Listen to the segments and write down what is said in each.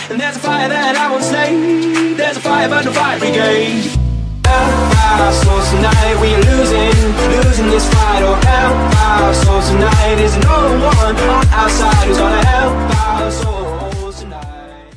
And there's a fire that I won't slay. There's a fire but no fire brigade. Help our souls tonight, we are losing this fight. Oh, help our souls tonight. Is no one on our side who's gonna help our souls tonight.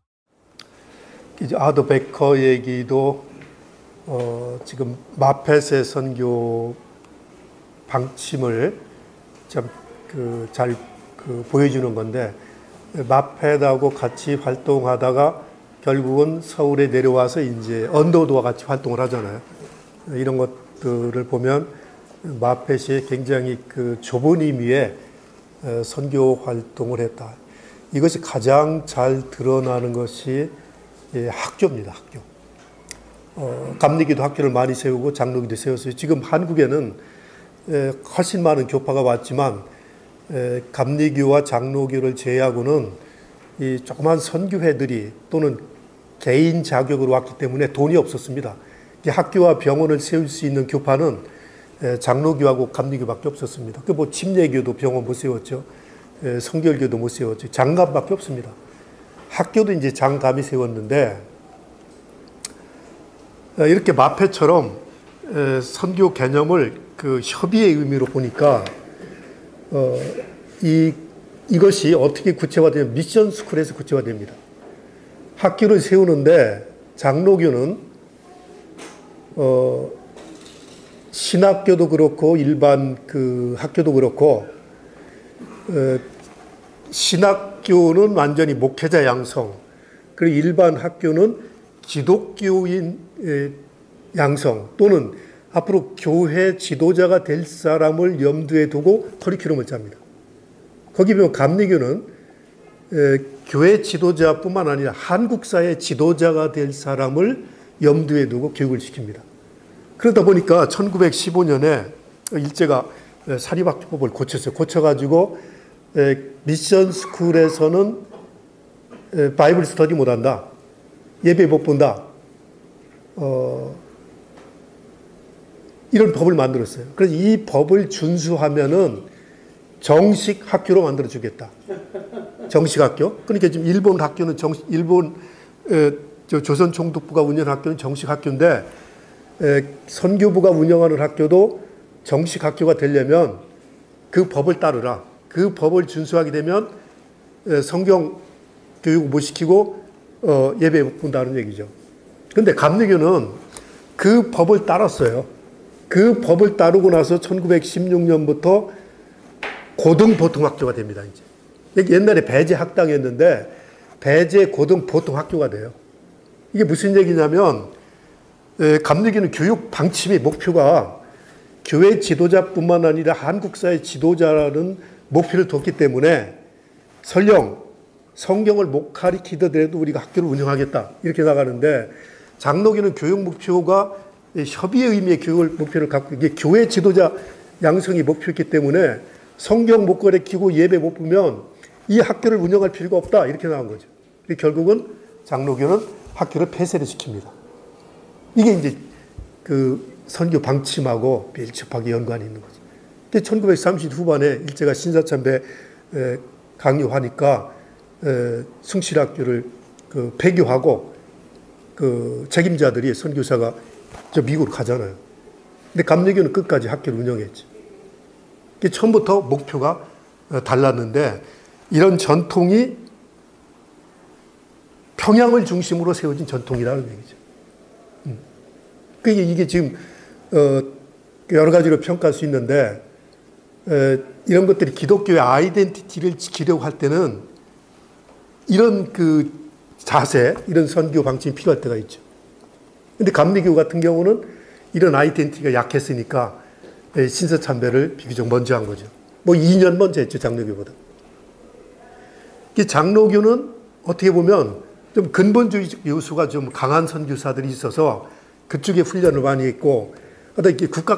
이제 아더 베커 얘기도 지금 마펫의 선교 방침을 참 잘 보여주는 건데, 마펫하고 같이 활동하다가 결국은 서울에 내려와서 이제 언더우드와 같이 활동을 하잖아요. 이런 것들을 보면 마펫이 굉장히 좁은 의미의 선교 활동을 했다. 이것이 가장 잘 드러나는 것이 학교입니다. 학교. 감리교도 학교를 많이 세우고 장로교도 세웠어요. 지금 한국에는 훨씬 많은 교파가 왔지만 감리교와 장로교를 제외하고는 이 조그만 선교회들이 또는 개인 자격으로 왔기 때문에 돈이 없었습니다. 학교와 병원을 세울 수 있는 교파는 장로교하고 감리교밖에 없었습니다. 뭐 침례교도 병원 못 세웠죠. 성결교도 못 세웠죠. 장감밖에 없습니다. 학교도 이제 장감이 세웠는데, 이렇게 마펫처럼 선교 개념을 협의의 의미로 보니까 이것이 어떻게 구체화되면 미션 스쿨에서 구체화됩니다. 학교를 세우는데 장로교는 신학교도 그렇고 일반 학교도 그렇고, 신학교는 완전히 목회자 양성, 그리고 일반 학교는 기독교인 양성 또는 앞으로 교회 지도자가 될 사람을 염두에 두고 커리큘럼을 짭니다. 거기 보면 감리교는 교회 지도자뿐만 아니라 한국사의 지도자가 될 사람을 염두에 두고 교육을 시킵니다. 그러다 보니까 1915년에 일제가 사립학교법을 고쳤어요. 고쳐가지고 미션 스쿨에서는 바이블 스터디 못한다, 예배 못 본다, 이런 법을 만들었어요. 그래서 이 법을 준수하면은 정식 학교로 만들어주겠다. 정식 학교. 그러니까 지금 일본 학교는 일본 조선 총독부가 운영하는 학교는 정식 학교인데, 선교부가 운영하는 학교도 정식 학교가 되려면 그 법을 따르라. 그 법을 준수하게 되면 성경 교육 못 시키고 예배 못 본다는 얘기죠. 그런데 감리교는 그 법을 따랐어요. 그 법을 따르고 나서 1916년부터 고등보통학교가 됩니다. 이제 옛날에 배제 학당이었는데 배제 고등보통학교가 돼요. 이게 무슨 얘기냐면, 감리교는 교육 방침의 목표가 교회 지도자뿐만 아니라 한국사의 지도자라는 목표를 뒀기 때문에 설령 성경을 못 가리키더라도 우리가 학교를 운영하겠다 이렇게 나가는데, 장로교는 교육 목표가 협의의 의미의 교육을 목표를 갖고, 이게 교회 지도자 양성이 목표였기 때문에 성경 못 가리키고 예배 못 보면 이 학교를 운영할 필요가 없다 이렇게 나온 거죠. 결국은 장로교는 학교를 폐쇄를 시킵니다. 이게 이제 선교 방침하고 밀접하게 연관이 있는 거죠. 근데 1930 후반에 일제가 신사참배 강요하니까 숭실학교를 폐교하고 책임자들이 선교사가 미국으로 가잖아요. 근데 감리교는 끝까지 학교를 운영했죠. 처음부터 목표가 달랐는데, 이런 전통이 평양을 중심으로 세워진 전통이라는 얘기죠. 이게 지금 여러 가지로 평가할 수 있는데, 이런 것들이 기독교의 아이덴티티를 지키려고 할 때는 이런 자세, 이런 선교 방침이 필요할 때가 있죠. 근데 감리교 같은 경우는 이런 아이덴티티가 약했으니까 신사참배를 비교적 먼저 한 거죠. 뭐 2년 먼저 했죠, 장로교보다. 장로교는 어떻게 보면 좀 근본주의적 요소가 좀 강한 선교사들이 있어서 그쪽에 훈련을 많이 했고, 그다음에 국가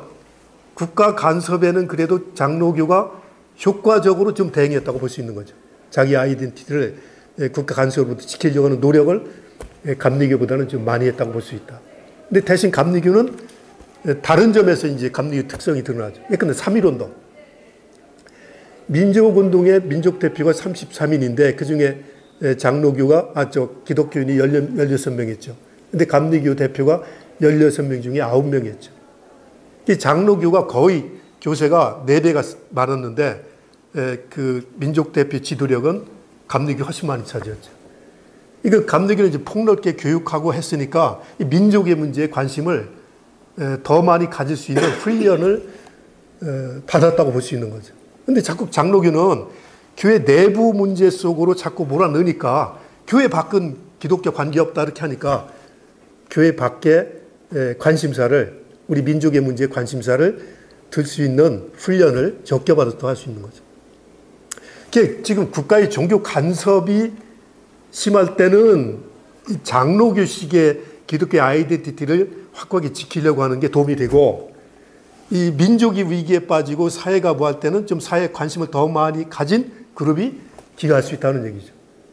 간섭에는 그래도 장로교가 효과적으로 좀 대응했다고 볼 수 있는 거죠. 자기 아이덴티티를 국가 간섭으로부터 지키려고 하는 노력을 감리교보다는 좀 많이 했다고 볼 수 있다. 근데 대신 감리교는 다른 점에서 이제 감리교 특성이 드러나죠. 예컨대 3.1운동. 민족운동의 민족 대표가 33인인데 그 중에 기독교인이 16명이었죠. 근데 감리교 대표가 16명 중에 9명이었죠. 이 장로교가 거의 교세가 4배가 많았는데 그 민족 대표 지도력은 감리교 훨씬 많이 차지했죠. 이거 감리교는 이제 폭넓게 교육하고 했으니까 이 민족의 문제에 관심을 더 많이 가질 수 있는 훈련을 받았다고 볼 수 있는 거죠. 근데 자꾸 장로교는 교회 내부 문제 속으로 자꾸 몰아넣으니까 교회 밖은 기독교 관계없다 이렇게 하니까 교회 밖에 관심사를 우리 민족의 문제에 관심사를 들 수 있는 훈련을 적게 받아도 할 수 있는 거죠. 지금 국가의 종교 간섭이 심할 때는 이 장로교식의 기독교 아이덴티티를 확고하게 지키려고 하는 게 도움이 되고 이 민족이 위기에 빠지고 사회가 뭐할 때는 좀 사회에 관심을 더 많이 가진 그룹이 기여할 수 있다는 얘기죠.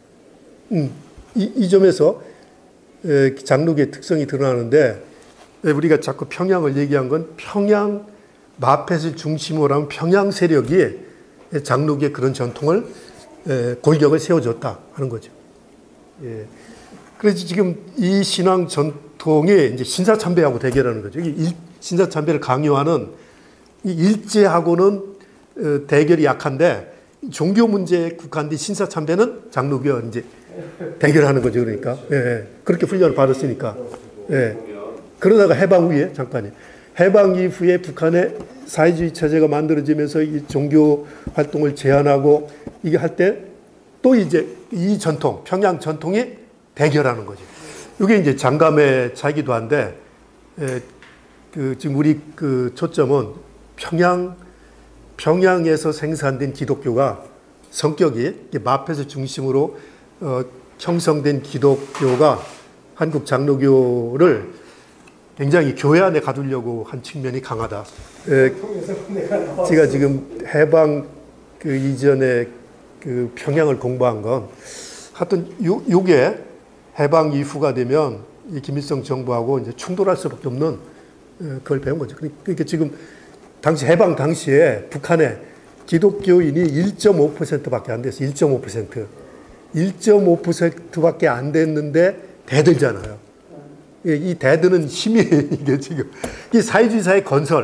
이 점에서 장로교의 특성이 드러나는데 우리가 자꾸 평양을 얘기한 건 평양 마펫을 중심으로 한 평양 세력이 장로교의 그런 전통을 골격을 세워줬다 하는 거죠. 예. 그래서 지금 이 신앙 전통이 이제 신사참배하고 대결하는 거죠. 신사참배를 강요하는 이 일제하고는 대결이 약한데 종교 문제에 국한된 신사참배는 장로교와 이제 대결하는 거죠. 그러니까 그렇게 훈련을 받았으니까. 그러다가 해방 후에 잠깐요. 해방 이후에 북한의 사회주의 체제가 만들어지면서 이 종교 활동을 제한하고 이게 할 때 또 이제 이 전통, 평양 전통이 대결하는 거죠. 이게 이제 장감의 차이기도 한데, 지금 우리 그 초점은 평양에서 생산된 기독교가 성격이 마펫을 중심으로 형성된 기독교가 한국 장로교를 굉장히 교회 안에 가두려고 한 측면이 강하다. 제가 지금 해방 그 이전에 그 평양을 공부한 건 하여튼 요게 해방 이후가 되면 이 김일성 정부하고 이제 충돌할 수밖에 없는 그걸 배운 거죠. 그러니까 지금 해방 당시에 북한에 기독교인이 1.5%밖에 안 됐어요. 1.5%. 1.5%밖에 안 됐는데 대들잖아요. 이 대드는 힘이 이게 지금 이 사회주의 사회 건설에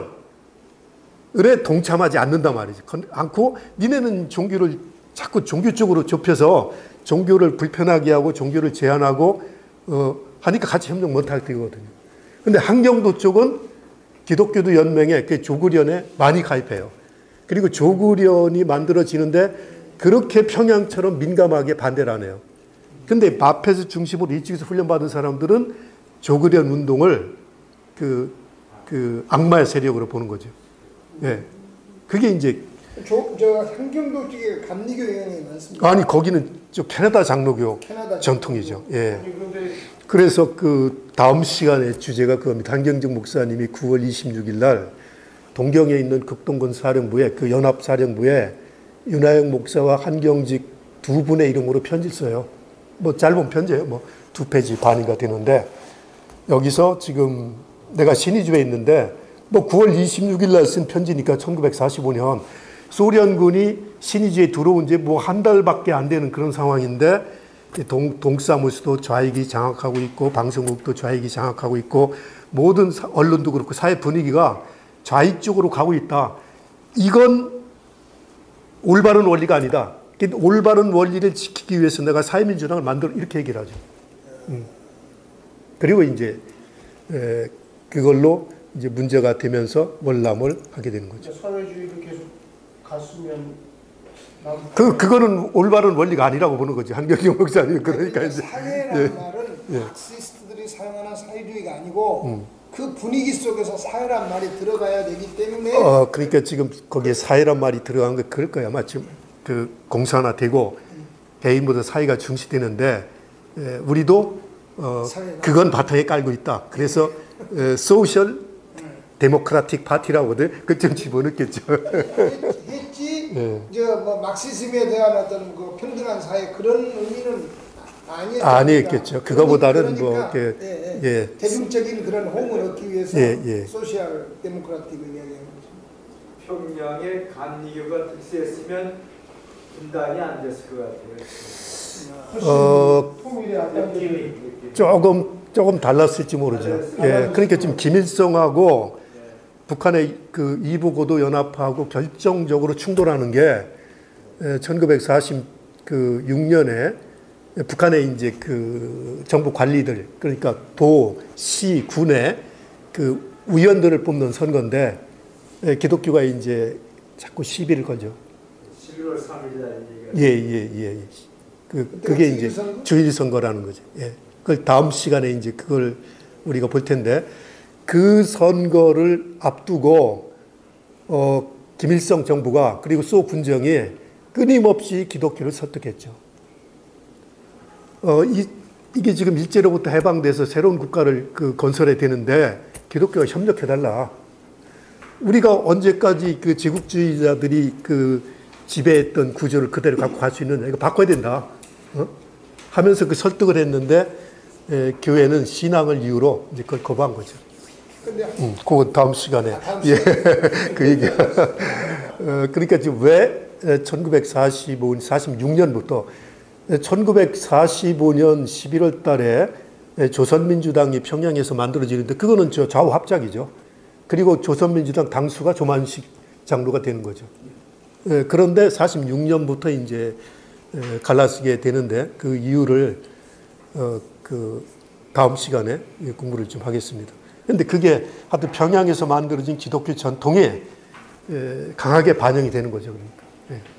동참하지 않는단 말이지. 않고 니네는 종교를 자꾸 종교 쪽으로 좁혀서 종교를 불편하게 하고 종교를 제한하고 하니까 같이 협력 못할 때거든요. 근데 한경도 쪽은 기독교도 연맹에 그 조구련에 많이 가입해요. 그리고 조구련이 만들어지는데 그렇게 평양처럼 민감하게 반대를 안 해요. 근데 마펫을 중심으로 이쪽에서 훈련받은 사람들은 조구련 운동을 그 악마의 세력으로 보는 거죠. 예. 그게 이제 한경도 쪽에 감리교 영향이 많습니다. 아니 거기는 캐나다 장로교 전통이죠. 예. 그래서 그 다음 시간의 주제가 그겁니다. 한경직 목사님이 9월 26일 날 동경에 있는 극동군 사령부에 그 연합 사령부에 윤하영 목사와 한경직 두 분의 이름으로 편지 써요. 뭐 짧은 편지예요. 뭐 2페이지 반인가 되는데 여기서 지금 내가 신의주에 있는데 뭐 9월 26일 날 쓴 편지니까 1945년 소련군이 신의주에 들어온 지 뭐 한 달밖에 안 되는 그런 상황인데 동사무소도 좌익이 장악하고 있고 방송국도 좌익이 장악하고 있고 모든 언론도 그렇고 사회 분위기가 좌익 쪽으로 가고 있다. 이건 올바른 원리가 아니다. 올바른 원리를 지키기 위해서 내가 사회민주당을 만들어 이렇게 얘기를 하죠. 그리고 이제 그걸로 이제 문제가 되면서 월남을 하게 되는 거죠. 사회주의를 계속 갔으면 그거는 올바른 원리가 아니라고 보는 거지. 한경영 목사님. 그러니까 이제 사회라는 말은 막시스트들이 사용하는 사회주의가 아니고 그 분위기 속에서 사회란 말이 들어가야 되기 때문에 그러니까 지금 거기에 사회란 말이 들어간 거 그럴 거야. 마침 그 공산화되고 개인보다 사회가 중시되는데 우리도 그건 바탕에 깔고 있다. 그래서 소셜 데모크라틱 파티라고들 그좀 집어넣겠죠. 했지. 뭐 막시즘에 대한 어떤 그 평등한 사회 그런 의미는 아니었겠죠. 그거보다는 그러니까, 뭐 대중적인 그런 호응을 얻기 위해서 소셜 데모크라틱을 이야기하는 거죠. 평양의 감리교가 득세했으면 분단이 안 됐을 것 같아요. 통일의 앞당김이 조금 달랐을지 모르죠. 예, 그러니까 지금 김일성하고 북한의 그 이북고도 연합하고 결정적으로 충돌하는 게 1946년에 북한의 이제 그 정부 관리들, 그러니까 도, 시, 군의 그 위원들을 뽑는 선거인데, 기독교가 이제 자꾸 시비를 걸죠. 11월 3일이라는 얘기가. 예. 그게 이제 주일 선거라는 거죠. 예. 그걸 다음 시간에 이제 그걸 우리가 볼 텐데, 그 선거를 앞두고 김일성 정부가 그리고 소 군정이 끊임없이 기독교를 설득했죠. 이게 지금 일제로부터 해방돼서 새로운 국가를 건설해야 되는데 기독교가 협력해달라. 우리가 언제까지 그 제국주의자들이 그 지배했던 구조를 그대로 갖고 갈 수 있느냐. 이거 바꿔야 된다. 하면서 그 설득을 했는데 교회는 신앙을 이유로 이제 그걸 거부한 거죠. 그건 다음 시간에. 예. 그 얘기. 그러니까 지금 왜 46년부터 1945년 11월 달에 조선민주당이 평양에서 만들어지는데 그거는 좌우 합작이죠. 그리고 조선민주당 당수가 조만식 장로가 되는 거죠. 그런데 46년부터 이제 갈라서게 되는데 그 이유를 그 다음 시간에 공부를 좀 하겠습니다. 그런데 그게 하여튼 평양에서 만들어진 기독교 전통에 강하게 반영이 되는 거죠. 그러니까.